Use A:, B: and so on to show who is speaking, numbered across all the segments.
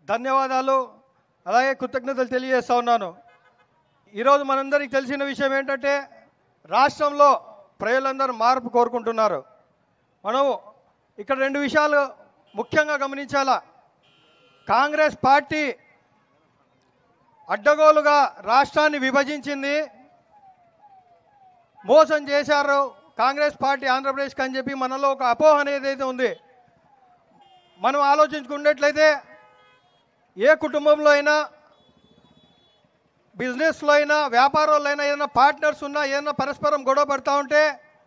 A: ధన్యవాదాలు అలాగే కృతజ్ఞతలు తెలియజేస్తా ఉన్నాను. ఈరోజు మనందరికీ తెలిసిన విషయం ఏంటంటే రాష్ట్రంలో ప్రజలందరూ మార్పు కోరుకుంటున్నారు. మనం ఇక్కడ రెండు విషయాలు ముఖ్యంగా గమనించాలా. కాంగ్రెస్ పార్టీ అడ్డగోలుగా రాష్ట్రాన్ని విభజించింది, మోసం చేశారు కాంగ్రెస్ పార్టీ ఆంధ్రప్రదేశ్కి అని చెప్పి మనలో ఒక అపోహ అనేది అయితే ఉంది. మనం ఆలోచించుకున్నట్లయితే ఏ కుటుంబంలో అయినా, బిజినెస్లో అయినా, వ్యాపారంలో అయినా ఏదైనా పార్ట్నర్స్ ఉన్నా, ఏదైనా పరస్పరం గొడవ పడుతూ ఉంటే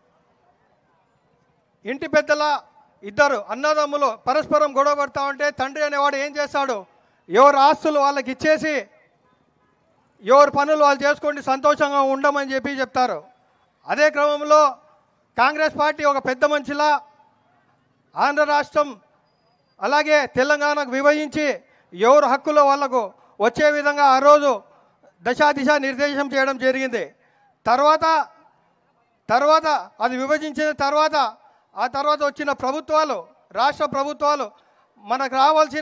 A: ఇంటి పెద్దల ఇద్దరు అన్నదమ్ములు పరస్పరం గొడవ పడుతూ ఉంటే తండ్రి అనేవాడు ఏం చేస్తాడు, ఎవరు ఆస్తులు వాళ్ళకి ఇచ్చేసి ఎవరి పనులు వాళ్ళు చేసుకోండి సంతోషంగా ఉండమని చెప్పి చెప్తారు. అదే క్రమంలో కాంగ్రెస్ పార్టీ ఒక పెద్ద మనిషిలా ఆంధ్ర రాష్ట్రం అలాగే తెలంగాణకు విభజించి ఎవరు హక్కులో వాళ్లకు వచ్చే విధంగా ఆ రోజు దశాదిశ నిర్దేశం చేయడం జరిగింది. తర్వాత అది విభజించిన తర్వాత ఆ తర్వాత వచ్చిన ప్రభుత్వాలు, రాష్ట్ర ప్రభుత్వాలు మనకు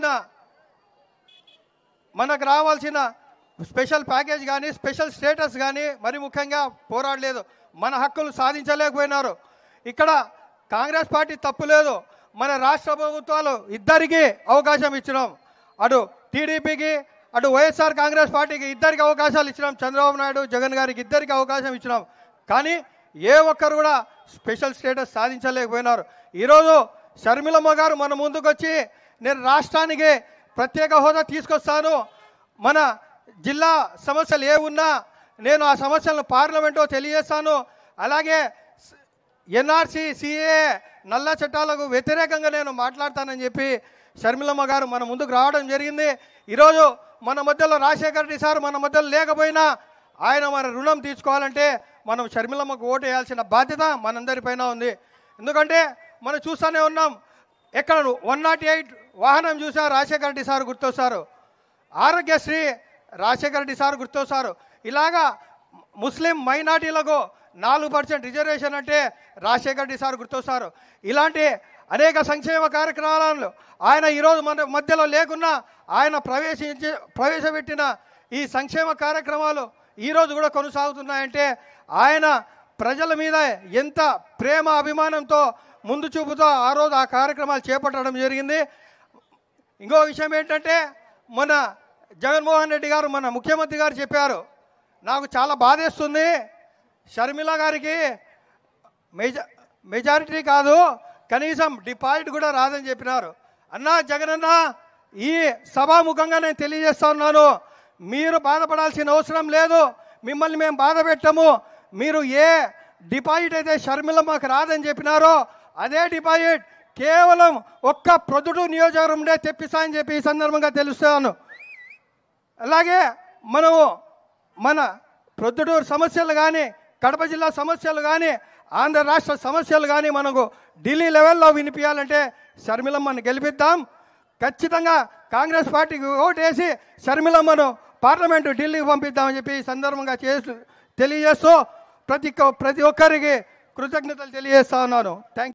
A: రావాల్సిన స్పెషల్ ప్యాకేజ్ కానీ, స్పెషల్ స్టేటస్ కానీ మరి ముఖ్యంగా పోరాడలేదు, మన హక్కులు సాధించలేకపోయినారు. ఇక్కడ కాంగ్రెస్ పార్టీ తప్పు లేదు, మన రాష్ట్ర ప్రభుత్వాలు ఇద్దరికీ అవకాశం ఇచ్చినాం. అటు టీడీపీకి అటు వైఎస్ఆర్ కాంగ్రెస్ పార్టీకి ఇద్దరికి అవకాశాలు ఇచ్చినాం. చంద్రబాబు నాయుడు జగన్ గారికి ఇద్దరికి అవకాశం ఇచ్చినాం. కానీ ఏ ఒక్కరు కూడా స్పెషల్ స్టేటస్ సాధించలేకపోయినారు. ఈరోజు షర్మిలమ్మ గారు మన ముందుకు వచ్చి నేను రాష్ట్రానికి ప్రత్యేక హోదా తీసుకొస్తాను, మన జిల్లా సమస్యలు ఏ ఉన్నా నేను ఆ సమస్యలను పార్లమెంట్లో తెలియజేస్తాను, అలాగే ఎన్ఆర్సీ సిఏ నల్ల చట్టాలకు వ్యతిరేకంగా నేను మాట్లాడతానని చెప్పి షర్మిలమ్మ గారు మన ముందుకు రావడం జరిగింది. ఈరోజు మన మధ్యలో రాజశేఖర రెడ్డి సార్ మన మధ్యలో లేకపోయినా ఆయన మన రుణం తీర్చుకోవాలంటే మనం షర్మిలమ్మకు ఓటు వేయాల్సిన బాధ్యత మనందరిపైన ఉంది. ఎందుకంటే మనం చూస్తూనే ఉన్నాం, ఎక్కడ 108 వాహనం చూసా రాజశేఖర రెడ్డి సార్ గుర్తొస్తారు, ఆరోగ్యశ్రీ రాజశేఖర రెడ్డి సార్ గుర్తొస్తారు. ఇలాగా ముస్లిం మైనార్టీలకు 4% రిజర్వేషన్ అంటే రాజశేఖర రెడ్డి సార్ గుర్తొస్తారు. ఇలాంటి అనేక సంక్షేమ కార్యక్రమాలను ఆయన ఈరోజు మన మధ్యలో లేకున్నా ఆయన ప్రవేశపెట్టిన ఈ సంక్షేమ కార్యక్రమాలు ఈరోజు కూడా కొనసాగుతున్నాయంటే ఆయన ప్రజల మీద ఎంత ప్రేమ అభిమానంతో ముందు చూపుతో ఆ రోజు ఆ కార్యక్రమాలు చేపట్టడం జరిగింది. ఇంకో విషయం ఏంటంటే మన జగన్మోహన్ రెడ్డి గారు మన ముఖ్యమంత్రి గారు చెప్పారు, నాకు చాలా బాధేస్తుంది, షర్మిల గారికి మెజారిటీ కాదు కనీసం డిపాజిట్ కూడా రాదని చెప్పినారు. అన్నా జగనన్న, ఈ సభాముఖంగా నేను తెలియజేస్తా ఉన్నాను, మీరు బాధపడాల్సిన అవసరం లేదు, మిమ్మల్ని మేము బాధ పెట్టము. మీరు ఏ డిపాజిట్ అయితే షర్మిలమ్మకు రాదని చెప్పినారో అదే డిపాజిట్ కేవలం ఒక్క ప్రొద్దుటూరు నియోజకవర్గంలో తెప్పిస్తా అని చెప్పి ఈ సందర్భంగా తెలుస్తాను. అలాగే మనము మన ప్రొద్దుటూరు సమస్యలు కానీ, కడప జిల్లా సమస్యలు కానీ, ఆంధ్ర రాష్ట్ర సమస్యలు కానీ మనకు ఢిల్లీ లెవెల్లో వినిపించాలంటే షర్మిలమ్మను గెలిపిద్దాం. ఖచ్చితంగా కాంగ్రెస్ పార్టీకి ఓటేసి షర్మిలమ్మను పార్లమెంటు ఢిల్లీకి పంపిద్దామని చెప్పి ఈ సందర్భంగా తెలియజేస్తూ ప్రతి ఒక్కరికి కృతజ్ఞతలు తెలియజేస్తా ఉన్నాను. థ్యాంక్